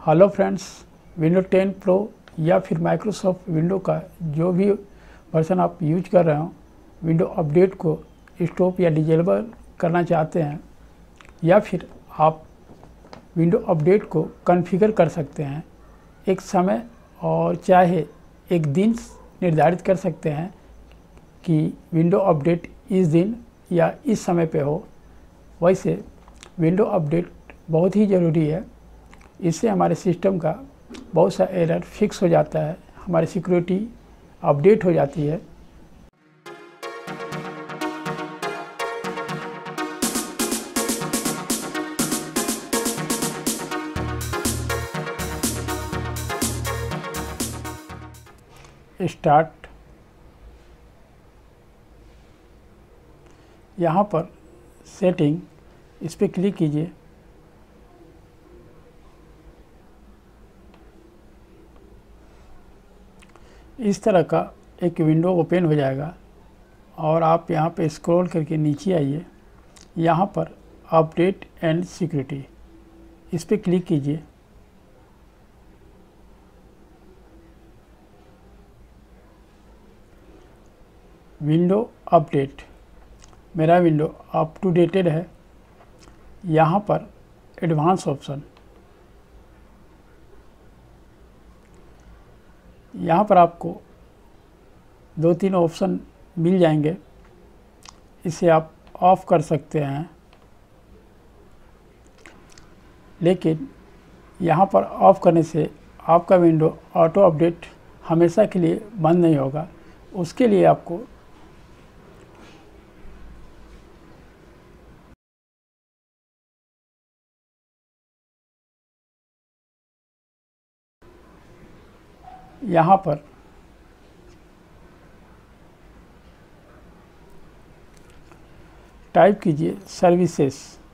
Hello friends, window 10 pro या फिर Microsoft window का जो भी वर्जन आप यूज कर रहे हो, विंडो अपडेट को स्टॉप या डिजेबल करना चाहते हैं या फिर आप विंडो अपडेट को कॉन्फ़िगर कर सकते हैं। एक समय और चाहे एक दिन निर्धारित कर सकते हैं कि विंडो अपडेट इस दिन या इस समय पे हो। वैसे विंडो अपडेट बहुत ही ज़रूरी है। इससे हमारे सिस्टम का बहुत सा एरर फिक्स हो जाता है, हमारी सिक्योरिटी अपडेट हो जाती है। स्टार्ट, यहाँ पर सेटिंग, इस पर क्लिक कीजिए। इस तरह का एक विंडो ओपन हो जाएगा और आप यहाँ पे स्क्रॉल करके नीचे आइए। यहाँ पर अपडेट एंड सिक्योरिटी, इस पर क्लिक कीजिए। विंडो अपडेट, मेरा विंडो अप टू डेटेड है। यहाँ पर एडवांस ऑप्शन, यहाँ पर आपको 2-3 ऑप्शन मिल जाएंगे। इसे आप ऑफ कर सकते हैं, लेकिन यहाँ पर ऑफ करने से आपका विंडो ऑटो अपडेट हमेशा के लिए बंद नहीं होगा। उसके लिए आपको यहाँ पर टाइप कीजिए सर्विसेज।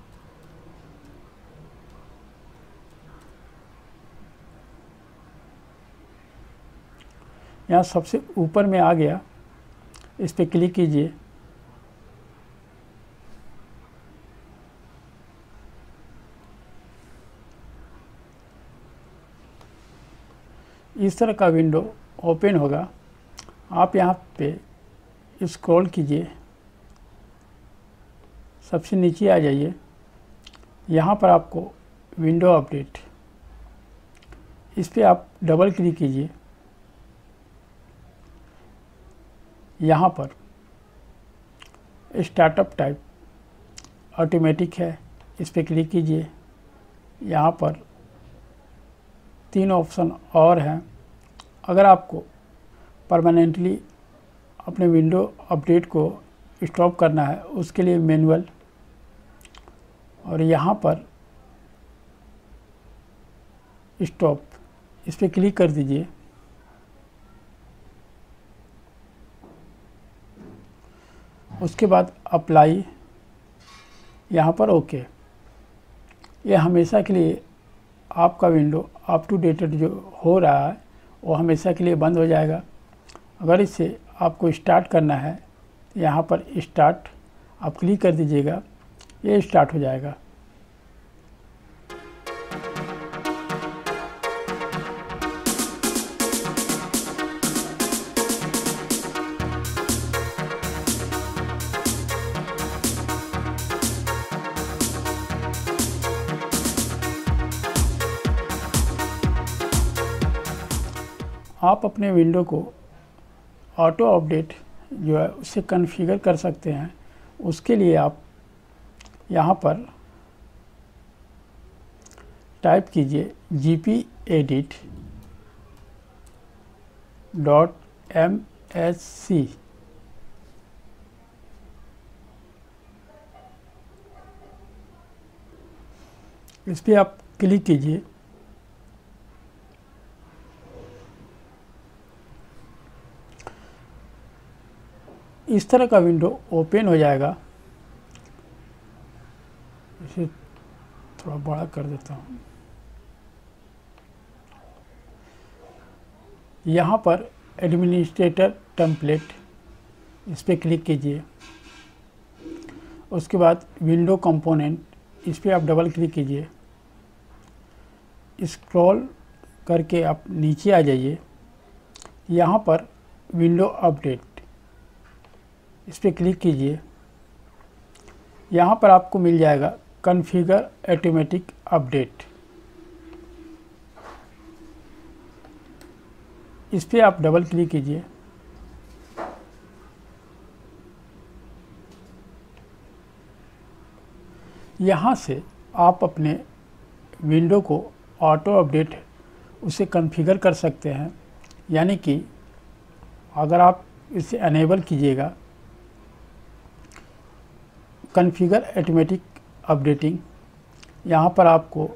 यहाँ सबसे ऊपर में आ गया, इस पर क्लिक कीजिए। इस तरह का विंडो ओपन होगा। आप यहाँ पे स्क्रॉल कीजिए, सबसे नीचे आ जाइए। यहाँ पर आपको विंडो अपडेट, इस पर आप डबल क्लिक कीजिए। यहाँ पर स्टार्टअप टाइप ऑटोमेटिक है, इस पर क्लिक कीजिए। यहाँ पर 3 ऑप्शन और हैं। अगर आपको परमानेंटली अपने विंडो अपडेट को स्टॉप करना है, उसके लिए मैनुअल, और यहाँ पर स्टॉप, इस पर क्लिक कर दीजिए। उसके बाद अप्लाई, यहाँ पर ओके। ये हमेशा के लिए आपका विंडो अप टू डेटेड जो हो रहा है वो हमेशा के लिए बंद हो जाएगा। अगर इसे आपको स्टार्ट करना है, यहाँ पर स्टार्ट आप क्लिक कर दीजिएगा, ये स्टार्ट हो जाएगा। आप अपने विंडो को ऑटो अपडेट जो है उससे कॉन्फ़िगर कर सकते हैं। उसके लिए आप यहाँ पर टाइप कीजिए gpedit.msc। इस पर आप क्लिक कीजिए। इस तरह का विंडो ओपन हो जाएगा। इसे थोड़ा बड़ा कर देता हूँ। यहाँ पर एडमिनिस्ट्रेटर टेम्पलेट, इस पर क्लिक कीजिए। उसके बाद विंडो कंपोनेंट, इस पर आप डबल क्लिक कीजिए। स्क्रॉल करके आप नीचे आ जाइए, यहाँ पर विंडो अपडेट इस पर क्लिक कीजिए। यहाँ पर आपको मिल जाएगा कॉन्फ़िगर ऑटोमेटिक अपडेट, इस पर आप डबल क्लिक कीजिए। यहाँ से आप अपने विंडो को ऑटो अपडेट उसे कॉन्फ़िगर कर सकते हैं, यानी कि अगर आप इसे अनेबल कीजिएगा कॉन्फ़िगर ऑटोमेटिक अपडेटिंग, यहाँ पर आपको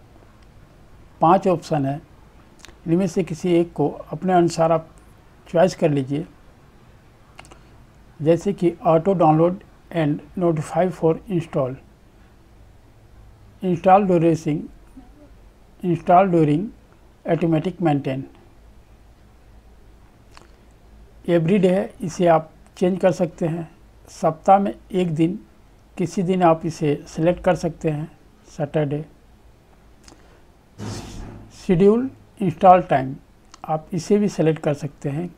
5 ऑप्शन है, इनमें से किसी एक को अपने अनुसार आप चॉइस कर लीजिए, जैसे कि auto download and notify for install, install during automatic maintain, everyday है, इसे आप चेंज कर सकते हैं। सप्ताह में एक दिन, किसी दिन आप इसे सेलेक्ट कर सकते हैं, सैटरडे। शेड्यूल इंस्टॉल टाइम, आप इसे भी सेलेक्ट कर सकते हैं।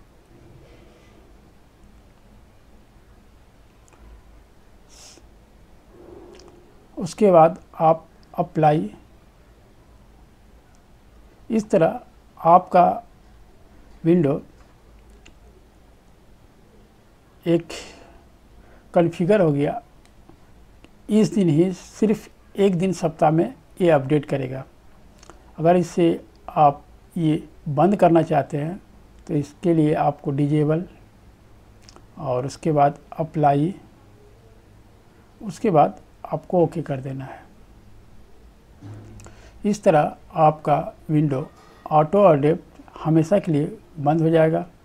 उसके बाद आप अप्लाई, इस तरह आपका विंडो एक कॉन्फ़िगर हो गया। इस दिन ही सिर्फ एक दिन सप्ताह में ये अपडेट करेगा। अगर इसे आप ये बंद करना चाहते हैं तो इसके लिए आपको डिजेबल और उसके बाद अप्लाई, उसके बाद आपको ओके कर देना है। इस तरह आपका विंडो ऑटो अपडेट हमेशा के लिए बंद हो जाएगा।